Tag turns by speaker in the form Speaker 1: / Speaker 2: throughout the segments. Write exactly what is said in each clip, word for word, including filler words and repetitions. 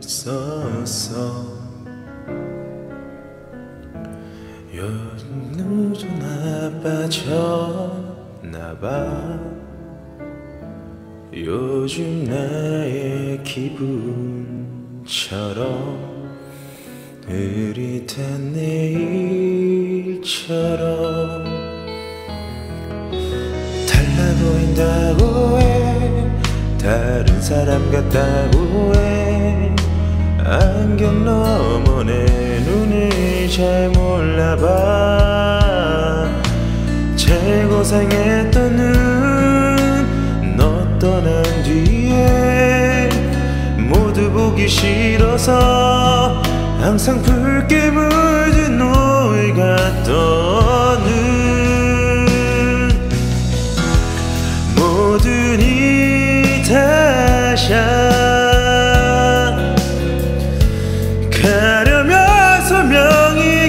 Speaker 1: 있었어. 요즘 좀 나빠졌나봐. 요즘 나의 기분처럼 흐릿한 내일처럼 달라 보인다고 해, 다른 사람 같다고 해. 안경 너머 내 눈을 잘 몰라봐. 제일 고생했던 눈, 너 떠난 뒤에 모두 보기 싫어서 항상 붉게 물든 노을 같던 눈, 모든 이 다시야. 가려면 소명이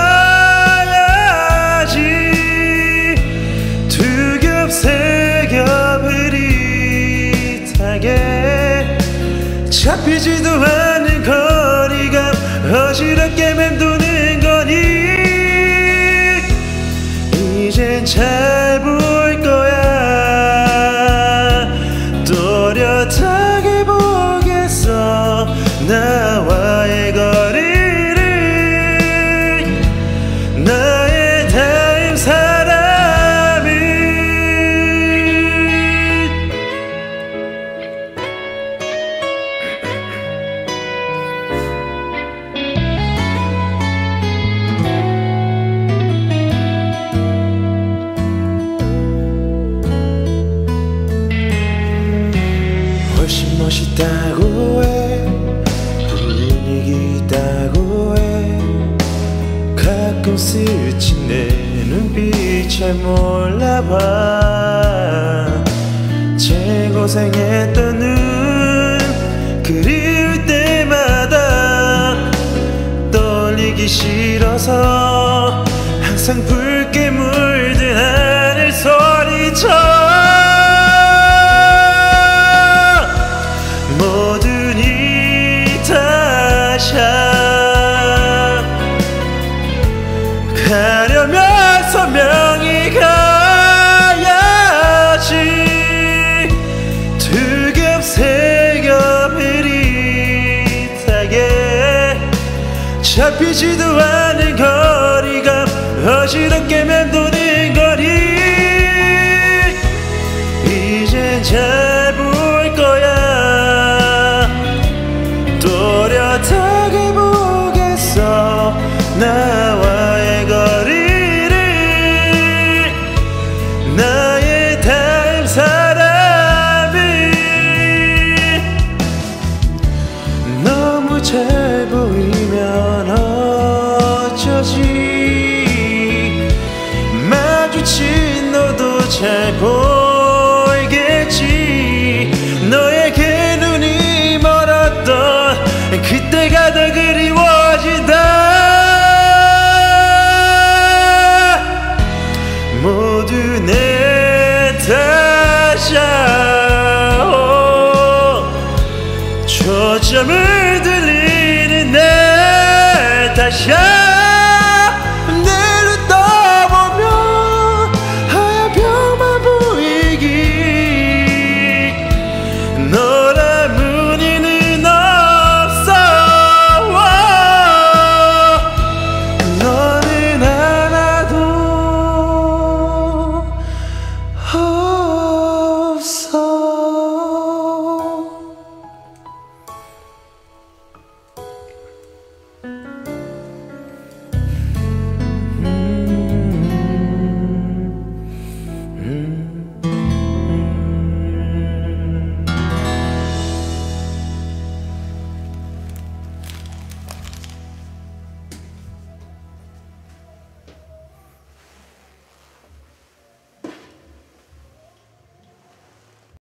Speaker 1: 가야지. 두 겹 세 겹 흐릿하게 잡히지도 않는 거리감 어지럽게 맴도는 거니. 이젠 잘 볼 거야. 또렷하게 보겠어 나와의 거리를. 나의 다음 사람을. 훨씬 멋있다고 해, 분위기 있다고 해. 가끔 스친 내 눈빛 잘 몰라봐. 제일 고생했던 눈, 그리울 때마다 떨리기 싫어서 항상 붉게 물든 하늘 소리쳐. 모든 이 다시야. 가려면 소명이 가야지. 두 겹 세 겹 흐릿하게 잡히지도 않은 거리감 어지럽게 맴도는 거리. 이젠 잘 볼 거야. 또렷하게 보겠어 나와의 거리를. 나의 다음 사람을. 너무 잘 보이면 어쩌지. 마주친 너도 잘 보이겠지. 너에게 눈이 멀었던 그때가 더 그리워진다. 모두 내 탓이야. 초점을 들리는 내 탓이야.